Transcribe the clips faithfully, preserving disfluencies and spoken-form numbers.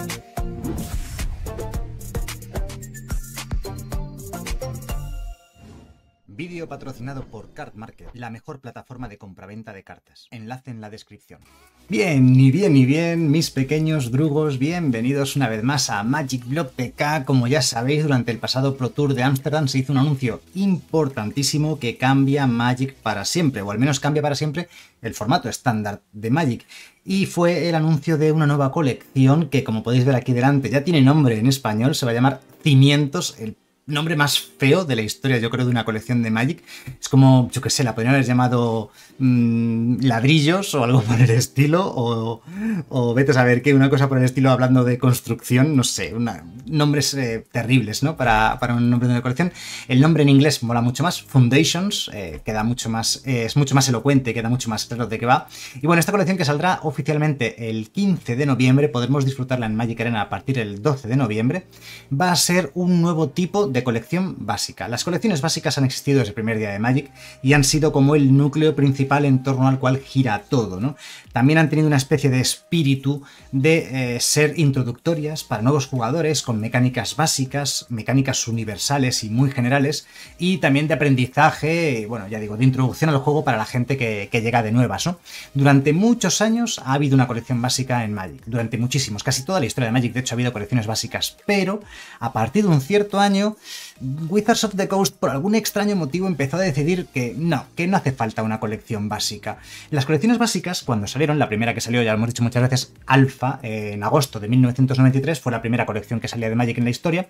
Vídeo patrocinado por Card Market, la mejor plataforma de compraventa de cartas. Enlace en la descripción. Bien, y bien, y bien, mis pequeños drugos, bienvenidos una vez más a Magic Block P K. Como ya sabéis, durante el pasado Pro Tour de Ámsterdam se hizo un anuncio importantísimo que cambia Magic para siempre, o al menos cambia para siempre el formato estándar de Magic. Y fue el anuncio de una nueva colección que, como podéis ver aquí delante, ya tiene nombre en español, se va a llamar Cimientos, el nombre más feo de la historia, yo creo, de una colección de Magic. Es como, yo qué sé, la podrían haber llamado mmm, ladrillos o algo por el estilo, o, o vete a saber qué, una cosa por el estilo hablando de construcción, no sé, una, nombres eh, terribles, ¿no? Para, para un nombre de una colección. El nombre en inglés mola mucho más, Foundations, eh, queda mucho más, eh, es mucho más elocuente, queda mucho más claro de qué va. Y bueno, esta colección que saldrá oficialmente el quince de noviembre, podremos disfrutarla en Magic Arena a partir del doce de noviembre, va a ser un nuevo tipo de colección básica. Las colecciones básicas han existido desde el primer día de Magic y han sido como el núcleo principal en torno al cual gira todo, ¿no? También han tenido una especie de espíritu de eh, ser introductorias para nuevos jugadores con mecánicas básicas, mecánicas universales y muy generales, y también de aprendizaje, bueno, ya digo, de introducción al juego para la gente que, que llega de nuevas, ¿no? Durante muchos años ha habido una colección básica en Magic, durante muchísimos, casi toda la historia de Magic de hecho ha habido colecciones básicas, pero a partir de un cierto año Wizards of the Coast por algún extraño motivo empezó a decidir que no, que no hace falta una colección básica. Las colecciones básicas, cuando salieron, la primera que salió, ya lo hemos dicho muchas veces, Alpha, eh, en agosto de mil novecientos noventa y tres, fue la primera colección que salía de Magic en la historia,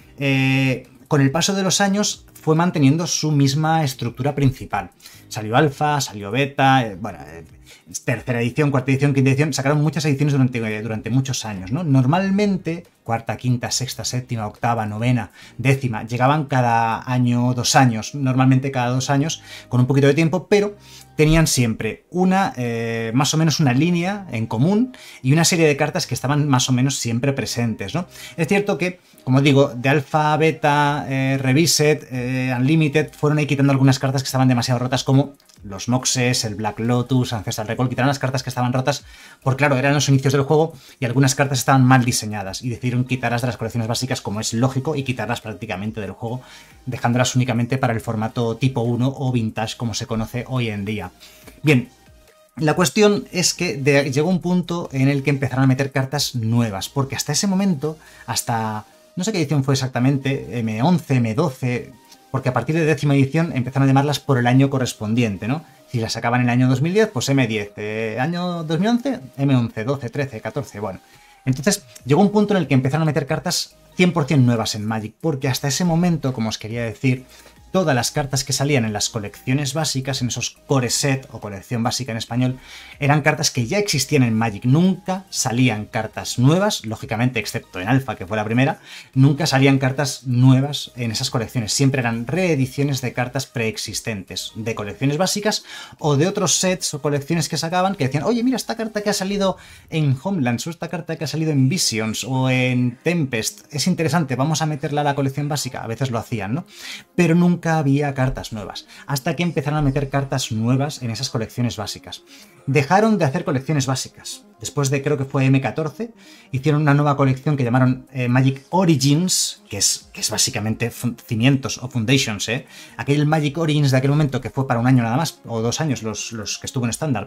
eh, con el paso de los años fue manteniendo su misma estructura principal. Salió Alpha, salió Beta, eh, bueno, eh, tercera edición, cuarta edición, quinta edición, sacaron muchas ediciones durante, eh, durante muchos años, ¿no? Normalmente, cuarta, quinta, sexta, séptima, octava, novena, décima, llegaban cada año, dos años, normalmente cada dos años, con un poquito de tiempo, pero tenían siempre una, eh, más o menos una línea en común y una serie de cartas que estaban más o menos siempre presentes, ¿no? Es cierto que, como digo, de Alpha, Beta, eh, Revised, eh, Unlimited, fueron ahí quitando algunas cartas que estaban demasiado rotas, como los Moxes, el Black Lotus, Ancestral Recall, quitaron las cartas que estaban rotas, porque claro, eran los inicios del juego y algunas cartas estaban mal diseñadas y decidieron quitarlas de las colecciones básicas, como es lógico, y quitarlas prácticamente del juego, dejándolas únicamente para el formato tipo uno o Vintage, como se conoce hoy en día. Bien, la cuestión es que de, llegó un punto en el que empezaron a meter cartas nuevas, porque hasta ese momento, hasta no sé qué edición fue exactamente, eme once, eme doce, porque a partir de décima edición empezaron a llamarlas por el año correspondiente, ¿no? Si las sacaban en el año dos mil diez, pues eme diez, eh, año dos mil once, eme once, doce, trece, catorce, bueno. Entonces llegó un punto en el que empezaron a meter cartas cien por cien nuevas en Magic, porque hasta ese momento, como os quería decir, todas las cartas que salían en las colecciones básicas, en esos core set o colección básica en español, eran cartas que ya existían en Magic. Nunca salían cartas nuevas, lógicamente, excepto en Alpha, que fue la primera, nunca salían cartas nuevas en esas colecciones. Siempre eran reediciones de cartas preexistentes, de colecciones básicas o de otros sets o colecciones que sacaban que decían, oye, mira, esta carta que ha salido en Homelands o esta carta que ha salido en Visions o en Tempest, es interesante, vamos a meterla a la colección básica. A veces lo hacían, ¿no? Pero nunca había cartas nuevas, hasta que empezaron a meter cartas nuevas en esas colecciones básicas. Dejaron de hacer colecciones básicas. Después de, creo que fue eme catorce, hicieron una nueva colección que llamaron eh, Magic Origins, que es, que es básicamente cimientos o foundations, ¿eh? Aquel Magic Origins de aquel momento, que fue para un año nada más, o dos años los, los que estuvo en estándar,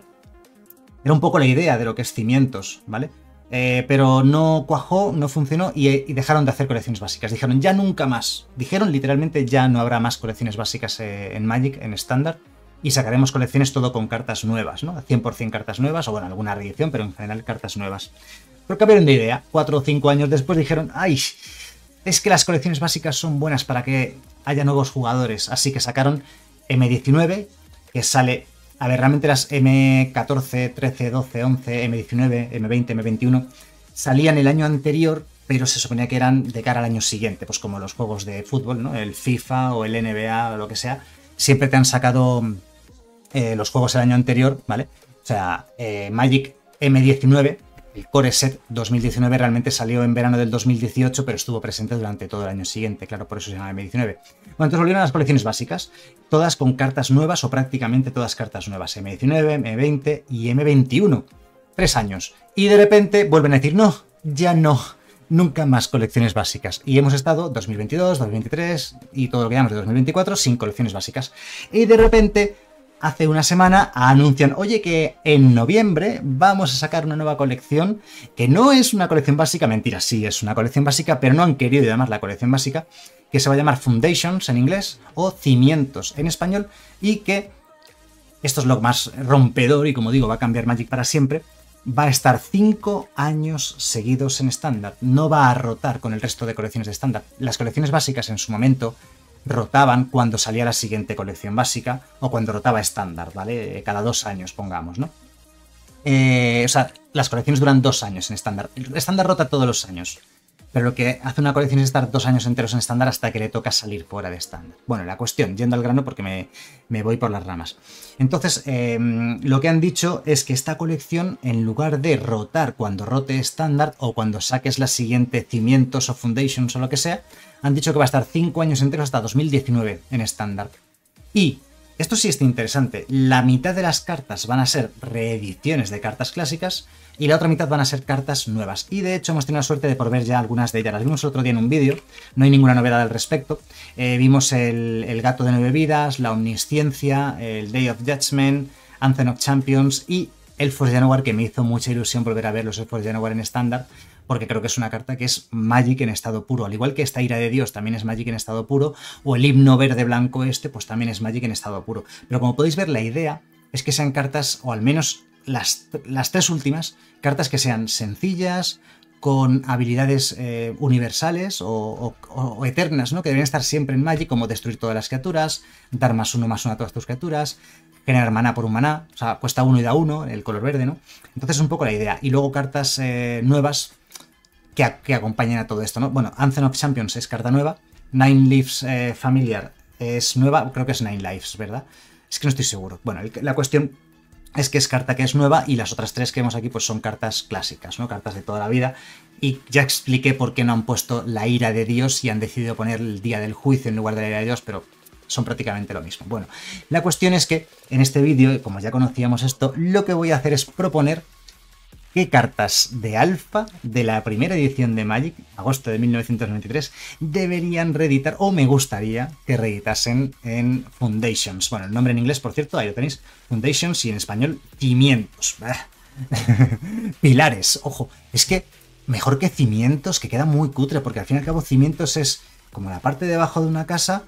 era un poco la idea de lo que es cimientos, ¿vale? Eh, pero no cuajó, no funcionó y, y dejaron de hacer colecciones básicas. Dijeron ya nunca más. Dijeron literalmente ya no habrá más colecciones básicas eh, en Magic, en estándar, y sacaremos colecciones todo con cartas nuevas, ¿no? cien por cien cartas nuevas, o bueno, alguna reedición, pero en general cartas nuevas. Pero cambiaron de idea. Cuatro o cinco años después dijeron, ¡ay! Es que las colecciones básicas son buenas para que haya nuevos jugadores. Así que sacaron eme diecinueve, que sale... A ver, realmente las eme catorce, trece, doce, once, eme diecinueve, eme veinte, eme veintiuno salían el año anterior, pero se suponía que eran de cara al año siguiente, pues como los juegos de fútbol, ¿no? El FIFA o el ene be a o lo que sea, siempre te han sacado eh, los juegos el año anterior, ¿vale? O sea, eh, Magic eme diecinueve, el Core Set dos mil diecinueve realmente salió en verano del dos mil dieciocho, pero estuvo presente durante todo el año siguiente, claro, por eso se llama eme diecinueve. Bueno, entonces volvieron a las colecciones básicas, todas con cartas nuevas o prácticamente todas cartas nuevas, eme diecinueve, eme veinte y eme veintiuno. Tres años. Y de repente vuelven a decir, no, ya no. nunca más colecciones básicas. Y hemos estado dos mil veintidós, dos mil veintitrés y todo lo que llamamos de dos mil veinticuatro sin colecciones básicas. Y de repente, hace una semana, anuncian, oye, que en noviembre vamos a sacar una nueva colección, que no es una colección básica, mentira, sí es una colección básica, pero no han querido llamar la colección básica, que se va a llamar Foundations en inglés, o Cimientos en español, y que, esto es lo más rompedor, y como digo, va a cambiar Magic para siempre, va a estar cinco años seguidos en estándar. No va a rotar con el resto de colecciones de estándar. Las colecciones básicas en su momento rotaban cuando salía la siguiente colección básica o cuando rotaba estándar, ¿vale? Cada dos años, pongamos, ¿no? Eh, o sea, las colecciones duran dos años en estándar. El estándar rota todos los años. Pero lo que hace una colección es estar dos años enteros en estándar hasta que le toca salir fuera de estándar. Bueno, la cuestión, yendo al grano porque me, me voy por las ramas. Entonces, eh, lo que han dicho es que esta colección, en lugar de rotar cuando rote estándar o cuando saques la siguiente Cimientos o Foundations o lo que sea, han dicho que va a estar cinco años enteros hasta dos mil diecinueve en estándar. Y esto sí está interesante, la mitad de las cartas van a ser reediciones de cartas clásicas y la otra mitad van a ser cartas nuevas. Y de hecho hemos tenido la suerte de por ver ya algunas de ellas. Las vimos el otro día en un vídeo, no hay ninguna novedad al respecto. Eh, vimos el, el Gato de Nueve Vidas, la Omnisciencia, el Day of Judgment, Anthem of Champions y Elfos de Janowar, que me hizo mucha ilusión volver a ver los Elfos de Janowar en estándar, porque creo que es una carta que es Magic en estado puro, al igual que esta Ira de Dios también es Magic en estado puro, o el Himno Verde Blanco este, pues también es Magic en estado puro. Pero como podéis ver, la idea es que sean cartas, o al menos las, las tres últimas, cartas que sean sencillas, con habilidades eh, universales o, o, o eternas, ¿no? Que deberían estar siempre en Magic, como destruir todas las criaturas, dar más uno más uno a todas tus criaturas, generar maná por un maná, o sea, cuesta uno y da uno, el color verde, ¿no? Entonces es un poco la idea. Y luego cartas eh, nuevas que, que acompañen a todo esto, ¿no? Bueno, Anthem of Champions es carta nueva, Nine Lives eh, Familiar es nueva, creo que es Nine Lives, ¿verdad? Es que no estoy seguro. Bueno, el, la cuestión es que es carta que es nueva y las otras tres que vemos aquí pues son cartas clásicas, ¿no? Cartas de toda la vida. Y ya expliqué por qué no han puesto la Ira de Dios y han decidido poner el Día del Juicio en lugar de la Ira de Dios, pero son prácticamente lo mismo. Bueno, la cuestión es que en este vídeo, como ya conocíamos esto, lo que voy a hacer es proponer qué cartas de alfa de la primera edición de Magic, agosto de mil novecientos noventa y tres, deberían reeditar, o me gustaría que reeditasen en Foundations. Bueno, el nombre en inglés, por cierto, ahí lo tenéis, Foundations, y en español, Cimientos. Pilares, ojo, es que mejor que Cimientos, que queda muy cutre, porque al fin y al cabo Cimientos es como la parte de abajo de una casa,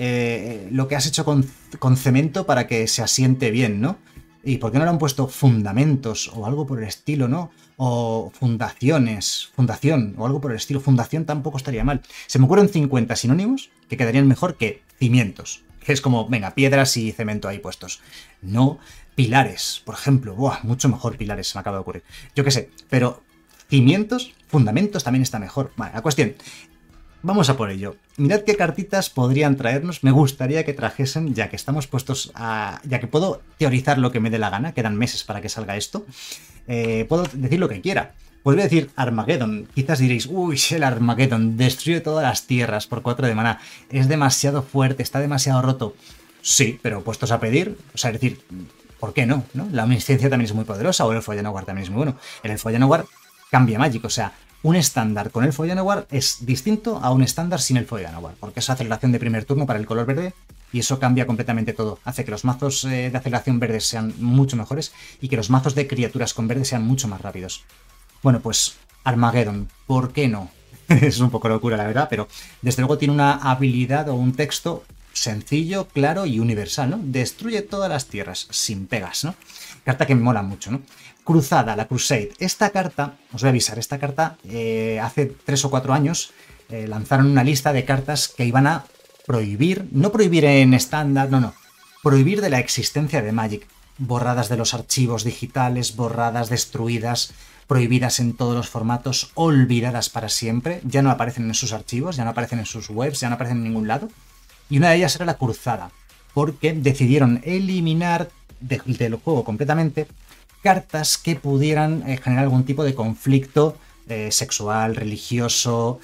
eh, lo que has hecho con, con cemento para que se asiente bien, ¿no? ¿Y por qué no le han puesto fundamentos o algo por el estilo, no? O fundaciones, fundación o algo por el estilo. Fundación tampoco estaría mal. Se me ocurren cincuenta sinónimos que quedarían mejor que cimientos. Que es como, venga, piedras y cemento ahí puestos. No, pilares, por ejemplo. Buah, mucho mejor pilares, se me acaba de ocurrir. Yo qué sé, pero cimientos, fundamentos también está mejor. Vale, la cuestión. Vamos a por ello. Mirad qué cartitas podrían traernos. Me gustaría que trajesen, ya que estamos puestos a... ya que puedo teorizar lo que me dé la gana, quedan meses para que salga esto, eh, puedo decir lo que quiera. Podría decir Armageddon. Quizás diréis, uy, el Armageddon destruye todas las tierras por cuatro de maná. Es demasiado fuerte, está demasiado roto. Sí, pero puestos a pedir, o sea, es decir, ¿por qué no? ¿no? La omnisciencia también es muy poderosa, o el Elfo de Janowar también es muy bueno. El Elfo de Janowar cambia Magic, o sea, un estándar con Elfo de Janowar es distinto a un estándar sin Elfo de Janowar, porque es aceleración de primer turno para el color verde y eso cambia completamente todo. Hace que los mazos eh, de aceleración verde sean mucho mejores y que los mazos de criaturas con verde sean mucho más rápidos. Bueno, pues Armageddon, ¿por qué no? Es un poco locura, la verdad, pero desde luego tiene una habilidad o un texto sencillo, claro y universal, ¿no? Destruye todas las tierras, sin pegas, ¿no? Carta que me mola mucho, ¿no? Cruzada, la Crusade. Esta carta, os voy a avisar, esta carta eh, hace tres o cuatro años eh, lanzaron una lista de cartas que iban a prohibir, no prohibir en estándar, no, no, prohibir de la existencia de Magic. Borradas de los archivos digitales, borradas, destruidas, prohibidas en todos los formatos, olvidadas para siempre, ya no aparecen en sus archivos, ya no aparecen en sus webs, ya no aparecen en ningún lado. Y una de ellas era la Cruzada, porque decidieron eliminar de, del juego completamente cartas que pudieran eh, generar algún tipo de conflicto eh, sexual, religioso,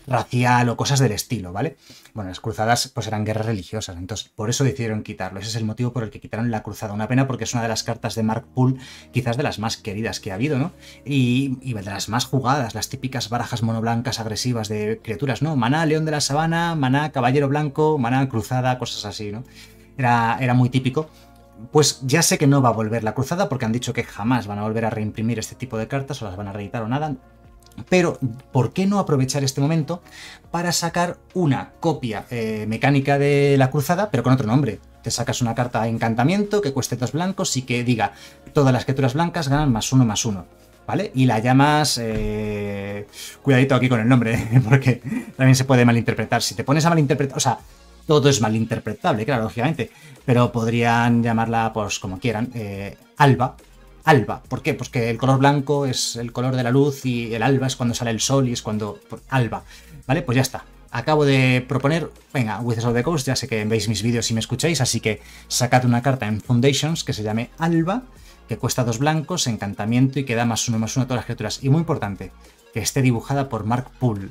racial o cosas del estilo, ¿vale? Bueno, las cruzadas pues eran guerras religiosas, entonces por eso decidieron quitarlo. Ese es el motivo por el que quitaron la cruzada. Una pena porque es una de las cartas de Mark Poole, quizás de las más queridas que ha habido, ¿no? Y, y de las más jugadas, las típicas barajas monoblancas agresivas de criaturas, ¿no? Maná león de la sabana, maná caballero blanco, maná cruzada, cosas así, ¿no? Era, era muy típico. Pues ya sé que no va a volver la cruzada porque han dicho que jamás van a volver a reimprimir este tipo de cartas o las van a reeditar o nada. Pero, ¿por qué no aprovechar este momento para sacar una copia eh, mecánica de la cruzada, pero con otro nombre? Te sacas una carta de encantamiento que cueste dos blancos y que diga todas las criaturas blancas ganan más uno más uno, ¿vale? Y la llamas... Eh... Cuidadito aquí con el nombre, porque también se puede malinterpretar. Si te pones a malinterpretar... O sea, todo es malinterpretable, claro, lógicamente, pero podrían llamarla, pues, como quieran, eh, Alba. Alba, ¿por qué? Pues que el color blanco es el color de la luz y el alba es cuando sale el sol y es cuando... Pues, alba, ¿vale? Pues ya está. Acabo de proponer, venga, Wizards of the Coast, ya sé que veis mis vídeos y me escucháis, así que sacad una carta en Foundations que se llame Alba, que cuesta dos blancos, encantamiento y que da más uno más uno a todas las criaturas. Y muy importante, que esté dibujada por Mark Poole.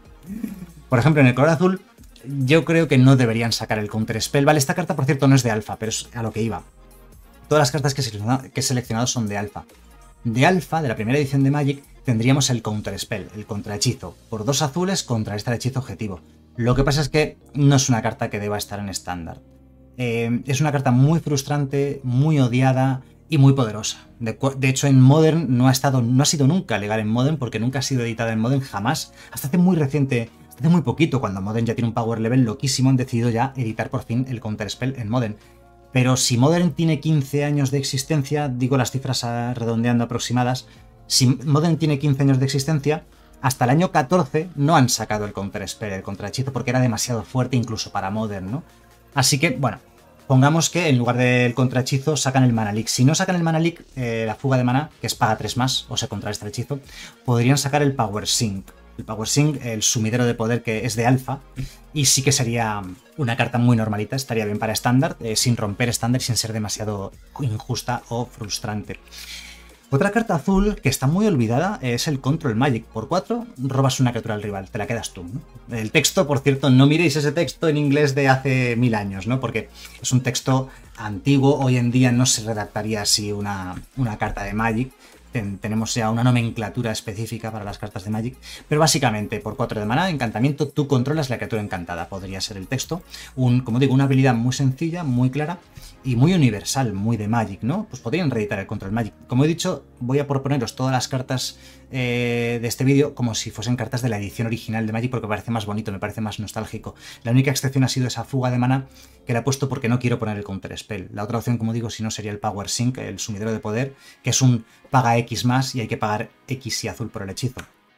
Por ejemplo, en el color azul, yo creo que no deberían sacar el Counter Spell. Vale, esta carta, por cierto, no es de alfa, pero es a lo que iba. Todas las cartas que he seleccionado, que he seleccionado son de alfa. De alfa, de la primera edición de Magic, tendríamos el Counter Spell, el contrahechizo, por dos azules contra este hechizo objetivo. Lo que pasa es que no es una carta que deba estar en estándar. Eh, es una carta muy frustrante, muy odiada y muy poderosa. De, de hecho, en Modern no ha estado, no ha sido nunca legal en Modern, porque nunca ha sido editada en Modern jamás. Hasta hace muy reciente, hasta hace muy poquito, cuando Modern ya tiene un power level loquísimo, han decidido ya editar por fin el Counter Spell en Modern. Pero si Modern tiene quince años de existencia, digo las cifras redondeando aproximadas, si Modern tiene quince años de existencia, hasta el año catorce no han sacado el Counter Spell, el contrahechizo, porque era demasiado fuerte incluso para Modern, ¿no? Así que, bueno, pongamos que en lugar del contrahechizo sacan el Mana Leak. Si no sacan el Mana Leak, eh, la fuga de mana, que es paga tres más, o se contrarresta el hechizo, podrían sacar el Power Sink. El Power Sink, el sumidero de poder que es de alfa, y sí que sería una carta muy normalita, estaría bien para estándar, eh, sin romper estándar y sin ser demasiado injusta o frustrante. Otra carta azul que está muy olvidada es el Control Magic. Por cuatro robas una criatura al rival, te la quedas tú, ¿no? El texto, por cierto, no miréis ese texto en inglés de hace mil años, ¿no? Porque es un texto antiguo, hoy en día no se redactaría así una, una carta de Magic. Ten, tenemos ya una nomenclatura específica para las cartas de Magic, pero básicamente por cuatro de maná, encantamiento, tú controlas la criatura encantada, podría ser el texto. Un, como digo, una habilidad muy sencilla, muy clara y muy universal, muy de Magic, ¿no? Pues podrían reeditar el Control Magic. Como he dicho, voy a proponeros todas las cartas eh, de este vídeo como si fuesen cartas de la edición original de Magic, porque me parece más bonito, me parece más nostálgico. La única excepción ha sido esa fuga de maná, que la he puesto porque no quiero poner el Counter Spell. La otra opción, como digo, si no, sería el Power Sink, el sumidero de poder, que es un paga X más y hay que pagar X y azul por el hechizo.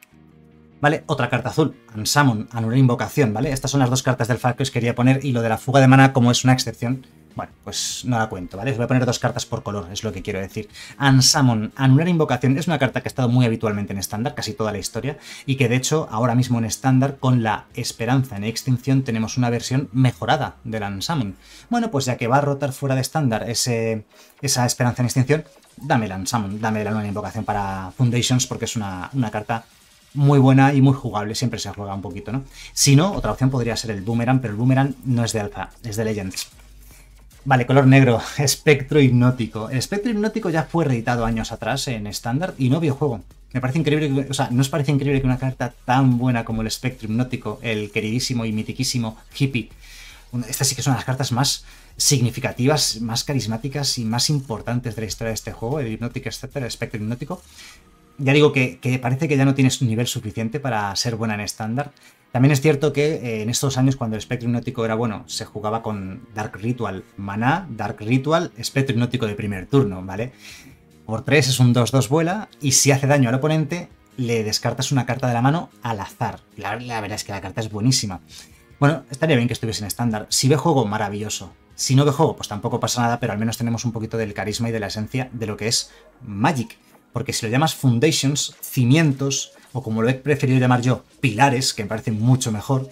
¿Vale? Otra carta azul, Unsummon, anular invocación, ¿vale? Estas son las dos cartas del FAQ que os quería poner, y lo de la fuga de mana, como es una excepción, bueno, pues no la cuento, ¿vale? Os voy a poner dos cartas por color, es lo que quiero decir. Unsummon, anular invocación, es una carta que ha estado muy habitualmente en estándar, casi toda la historia, y que de hecho ahora mismo en estándar, con la esperanza en extinción, tenemos una versión mejorada del Unsummon. Bueno, pues ya que va a rotar fuera de estándar ese, esa esperanza en extinción, dame el Unsummon, dame la anular invocación para Foundations, porque es una, una carta muy buena y muy jugable, siempre se juega un poquito, ¿no? Si no, otra opción podría ser el Boomerang, pero el Boomerang no es de alfa, es de Legends. Vale, color negro, Espectro Hipnótico. El Espectro Hipnótico ya fue reeditado años atrás en estándar y no videojuego. Me parece increíble, que, o sea, ¿no os parece increíble que una carta tan buena como el Espectro Hipnótico, el queridísimo y mitiquísimo Hippie, estas sí que son las cartas más significativas, más carismáticas y más importantes de la historia de este juego, el Hipnótico, etcétera, el Espectro Hipnótico? Ya digo que, que parece que ya no tienes un nivel suficiente para ser buena en estándar. También es cierto que eh, en estos años, cuando el Espectro Hipnótico era bueno, se jugaba con Dark Ritual Maná, Dark Ritual, Espectro Hipnótico de primer turno, ¿vale? Por tres es un dos dos vuela, y si hace daño al oponente, le descartas una carta de la mano al azar. La, la verdad es que la carta es buenísima. Bueno, estaría bien que estuviese en estándar. Si ve juego, maravilloso. Si no ve juego, pues tampoco pasa nada, pero al menos tenemos un poquito del carisma y de la esencia de lo que es Magic. Porque si lo llamas Foundations, cimientos, o como lo he preferido llamar yo, pilares, que me parece mucho mejor,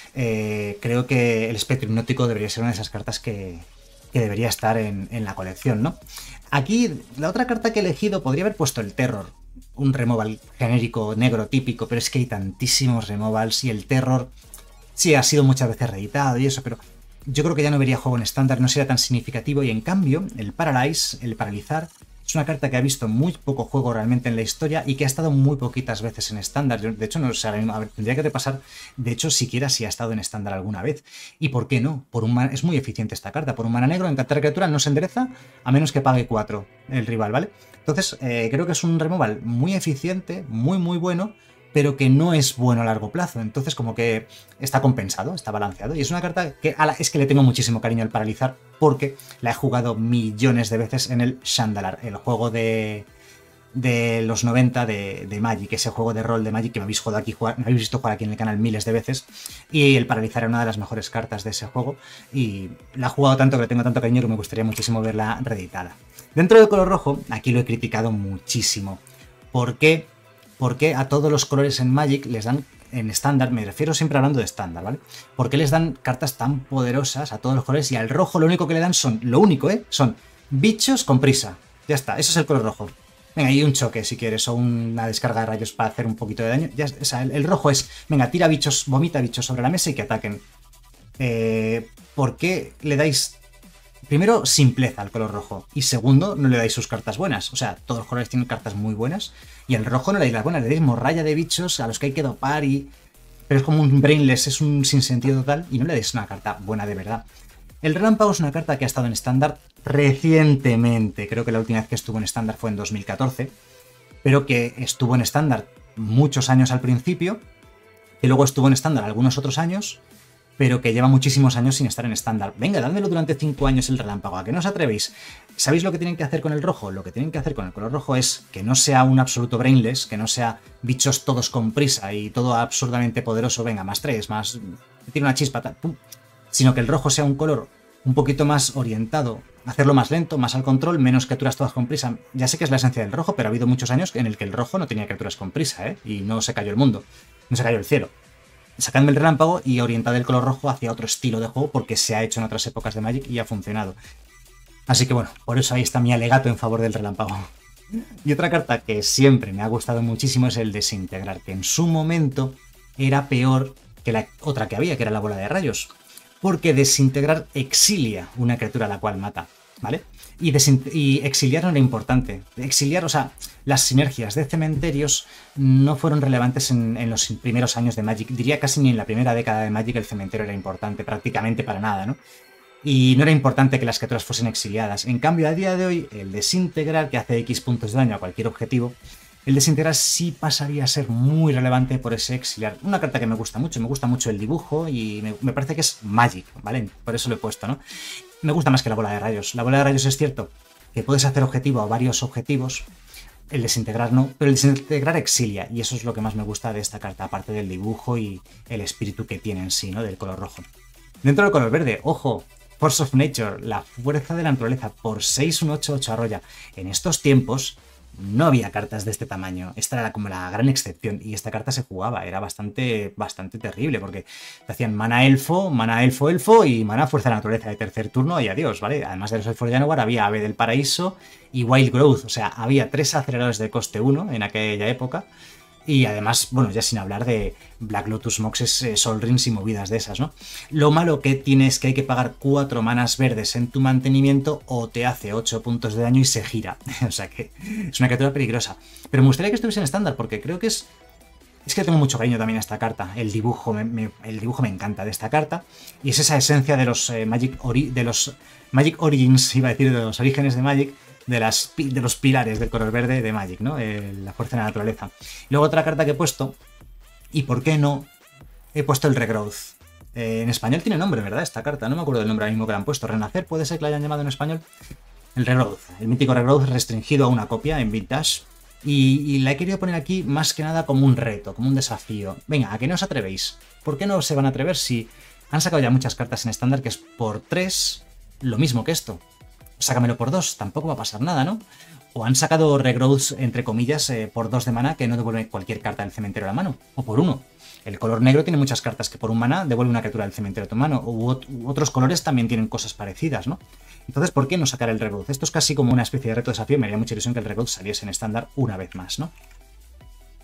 eh, creo que el Espectro Hipnótico debería ser una de esas cartas que, que debería estar en, en la colección, ¿no? Aquí, la otra carta que he elegido, podría haber puesto el Terror. un removal genérico negro típico, pero es que hay tantísimos removals y el terror sí ha sido muchas veces reeditado y eso, pero yo creo que ya no vería juego en estándar, no sería tan significativo, y en cambio el Paralyze, el paralizar, es una carta que ha visto muy poco juego realmente en la historia y que ha estado muy poquitas veces en estándar. De hecho, no sé, a ver, tendría que repasar, de hecho, siquiera si ha estado en estándar alguna vez. ¿Y por qué no? Por un mana, es muy eficiente esta carta. Por un mana negro, encantar criatura no se endereza a menos que pague cuatro el rival, ¿vale? Entonces, eh, creo que es un removal muy eficiente, muy muy bueno, pero que no es bueno a largo plazo. Entonces, como que está compensado, está balanceado. Y es una carta que a la, es que le tengo muchísimo cariño al paralizar, porque la he jugado millones de veces en el Shandalar, el juego de, de los noventa de, de Magic, ese juego de rol de Magic que me habéis, jugado aquí, jugar, me habéis visto jugar aquí en el canal miles de veces. Y el paralizar era una de las mejores cartas de ese juego. Y la he jugado tanto que le tengo tanto cariño que me gustaría muchísimo verla reeditada. Dentro del color rojo, aquí lo he criticado muchísimo. ¿Por qué? Porque a todos los colores en Magic les dan, en estándar, me refiero siempre hablando de estándar, ¿vale? ¿Por qué les dan cartas tan poderosas a todos los colores y al rojo lo único que le dan son, lo único, ¿eh? Son bichos con prisa. Ya está, eso es el color rojo. Venga, y un choque si quieres, o una descarga de rayos para hacer un poquito de daño. Ya, o sea, el, el rojo es, venga, tira bichos, vomita bichos sobre la mesa y que ataquen. Eh, ¿Por qué le dais... Primero, simpleza al color rojo. Y segundo, no le dais sus cartas buenas. O sea, todos los colores tienen cartas muy buenas. Y al rojo no le dais las buenas. Le dais morralla de bichos a los que hay que dopar y... Pero es como un brainless, es un sinsentido total. Y no le dais una carta buena de verdad. El relámpago es una carta que ha estado en estándar recientemente. Creo que la última vez que estuvo en estándar fue en dos mil catorce. Pero que estuvo en estándar muchos años al principio. Que luego estuvo en estándar algunos otros años, pero que lleva muchísimos años sin estar en estándar. Venga, dádmelo durante cinco años el relámpago, ¿a que no os atrevéis? ¿Sabéis lo que tienen que hacer con el rojo? Lo que tienen que hacer con el color rojo es que no sea un absoluto brainless, que no sea bichos todos con prisa y todo absurdamente poderoso, venga, más tres, más... tiene una chispa, tal, pum, sino que el rojo sea un color un poquito más orientado, hacerlo más lento, más al control, menos criaturas todas con prisa. Ya sé que es la esencia del rojo, pero ha habido muchos años en el que el rojo no tenía criaturas con prisa, ¿eh? Y no se cayó el mundo, no se cayó el cielo. Sacadme el relámpago y orientad el color rojo hacia otro estilo de juego porque se ha hecho en otras épocas de Magic y ha funcionado. Así que bueno, por eso ahí está mi alegato en favor del relámpago. Y otra carta que siempre me ha gustado muchísimo es el desintegrar, que en su momento era peor que la otra que había, que era la bola de rayos. Porque desintegrar exilia una criatura a la cual mata, ¿vale? Y, y exiliar no era importante. Exiliar, o sea, las sinergias de cementerios no fueron relevantes en, en los primeros años de Magic. Diría casi ni en la primera década de Magic el cementerio era importante, prácticamente para nada, ¿no? Y no era importante que las criaturas fuesen exiliadas. En cambio, a día de hoy, el desintegrar, que hace X puntos de daño a cualquier objetivo, el desintegrar sí pasaría a ser muy relevante por ese exiliar. Una carta que me gusta mucho, me gusta mucho el dibujo y me, me parece que es Magic, ¿vale? Por eso lo he puesto, ¿no? Me gusta más que la bola de rayos. La bola de rayos es cierto que puedes hacer objetivo a varios objetivos, el desintegrar no, pero el desintegrar exilia, y eso es lo que más me gusta de esta carta, aparte del dibujo y el espíritu que tiene en sí, ¿no? Del color rojo. Dentro del color verde, ojo, Force of Nature, la fuerza de la naturaleza, por seis, un ocho ocho arrolla. En estos tiempos no había cartas de este tamaño, esta era como la gran excepción, y esta carta se jugaba, era bastante, bastante terrible, porque te hacían mana elfo, mana elfo elfo y mana fuerza de la naturaleza de tercer turno y adiós, ¿vale? Además de los elfos de Janowar había Ave del Paraíso y Wild Growth, o sea, había tres aceleradores de coste uno en aquella época. Y además, bueno, ya sin hablar de Black Lotus Moxes, eh, Sol Rings y movidas de esas, ¿no? Lo malo que tiene es que hay que pagar cuatro manas verdes en tu mantenimiento o te hace ocho puntos de daño y se gira. O sea que es una criatura peligrosa. Pero me gustaría que estuviese en estándar porque creo que es... Es que tengo mucho cariño también a esta carta. El dibujo me, me, el dibujo me encanta de esta carta. Y es esa esencia de los, eh, Magic, Ori de los Magic Origins, iba a decir, de los orígenes de Magic, de, las, de los pilares del color verde de Magic, ¿no? Eh, la fuerza de la naturaleza. Luego otra carta que he puesto, y por qué no, he puesto el Regrowth. Eh, en español tiene nombre, ¿verdad? Esta carta, no me acuerdo del nombre ahora mismo que le han puesto. Renacer, puede ser que la hayan llamado en español. El Regrowth, el mítico Regrowth restringido a una copia en Vintage. Y, y la he querido poner aquí más que nada como un reto, como un desafío. Venga, ¿a qué no os atrevéis? ¿Por qué no se van a atrever si han sacado ya muchas cartas en estándar que es por tres lo mismo que esto? Sácamelo por dos, tampoco va a pasar nada, ¿no? O han sacado regrowths, entre comillas, eh, por dos de mana que no devuelven cualquier carta del cementerio a la mano. O por uno. El color negro tiene muchas cartas que por un mana devuelve una criatura del cementerio a tu mano. U, ot u otros colores también tienen cosas parecidas, ¿no? Entonces, ¿por qué no sacar el regrowth? Esto es casi como una especie de reto desafío. Me haría mucha ilusión que el regrowth saliese en estándar una vez más, ¿no?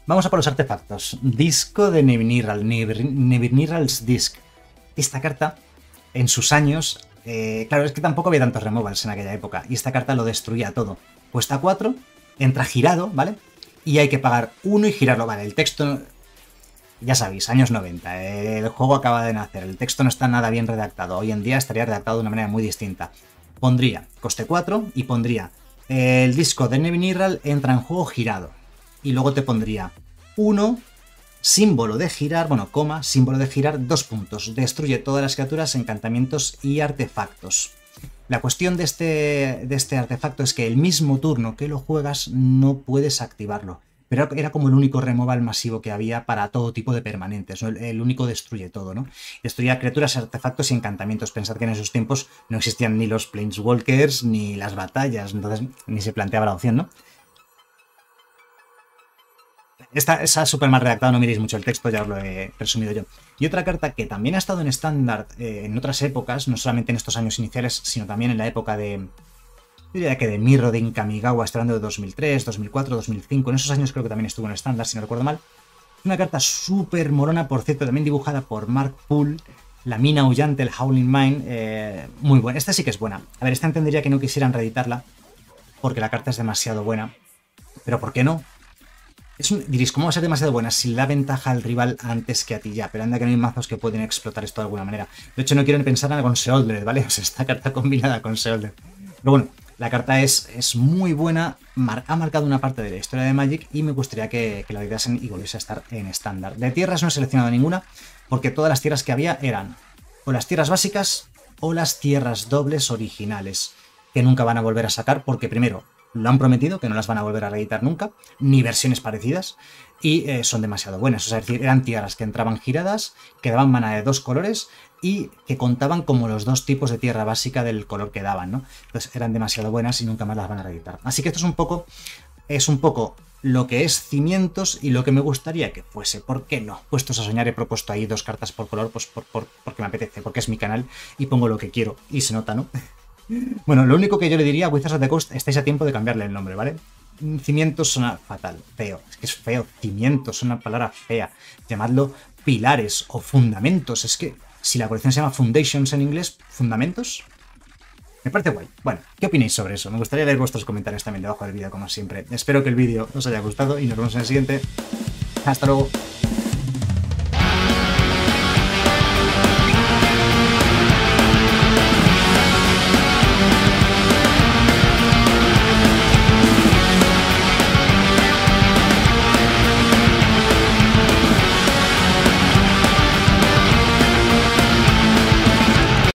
Vamos a por los artefactos. Disco de Nevinirral, Nevinirral's Disc. Esta carta, en sus años, eh, claro, es que tampoco había tantos removals en aquella época, y esta carta lo destruía todo. Cuesta cuatro, entra girado, ¿vale? Y hay que pagar uno y girarlo, vale, el texto... Ya sabéis, años noventa, el juego acaba de nacer, el texto no está nada bien redactado, hoy en día estaría redactado de una manera muy distinta. Pondría coste cuatro y pondría el disco de Nevinirral entra en juego girado. Y luego te pondría uno, símbolo de girar, bueno, coma, símbolo de girar, dos puntos. Destruye todas las criaturas, encantamientos y artefactos. La cuestión de este, de este artefacto es que el mismo turno que lo juegas no puedes activarlo. Pero era como el único removal masivo que había para todo tipo de permanentes, ¿no? el, el único destruye todo, ¿no? Destruía criaturas, artefactos y encantamientos. Pensad que en esos tiempos no existían ni los Planeswalkers ni las batallas, entonces ni se planteaba la opción, ¿no? Esta, esa súper mal redactada, no miréis mucho el texto, ya os lo he resumido yo. Y otra carta que también ha estado en estándar eh, en otras épocas, no solamente en estos años iniciales, sino también en la época de... Yo diría que de Mirro, de Kamigawa, estoy hablando de dos mil tres, dos mil cuatro, dos mil cinco, en esos años creo que también estuvo en estándar, si no recuerdo mal. Una carta súper morona, por cierto, también dibujada por Mark Poole, la mina aullante, el Howling Mine, eh, muy buena. Esta sí que es buena. A ver, esta entendería que no quisieran reeditarla, porque la carta es demasiado buena. Pero ¿por qué no? Es un, diréis, ¿cómo va a ser demasiado buena si le da ventaja al rival antes que a ti ya? Pero anda que no hay mazos que pueden explotar esto de alguna manera. De hecho, no quiero ni pensar nada con Sheoldred, ¿vale? O sea, esta carta combinada con Sheoldred. Pero bueno, la carta es, es muy buena, mar, ha marcado una parte de la historia de Magic y me gustaría que, que la editasen y volviese a estar en estándar. De tierras no he seleccionado ninguna, porque todas las tierras que había eran o las tierras básicas o las tierras dobles originales, que nunca van a volver a sacar porque primero lo han prometido, que no las van a volver a reeditar nunca, ni versiones parecidas, y eh, son demasiado buenas. O sea, es decir, eran tierras que entraban giradas, que daban mana de dos colores y que contaban como los dos tipos de tierra básica del color que daban, ¿no? Entonces eran demasiado buenas y nunca más las van a reeditar. Así que esto es un poco, es un poco lo que es Cimientos y lo que me gustaría que fuese. ¿Por qué no? Puestos a soñar he propuesto ahí dos cartas por color, pues por, por, porque me apetece, porque es mi canal y pongo lo que quiero. Y se nota, ¿no? Bueno, lo único que yo le diría a Wizards of the Coast, estáis a tiempo de cambiarle el nombre, ¿vale? Cimientos suena fatal, feo, es que es feo, cimientos, es una palabra fea. Llamadlo pilares o fundamentos, es que si la colección se llama Foundations en inglés, ¿fundamentos? Me parece guay. Bueno, ¿qué opináis sobre eso? Me gustaría leer vuestros comentarios también debajo del vídeo, como siempre. Espero que el vídeo os haya gustado y nos vemos en el siguiente. Hasta luego.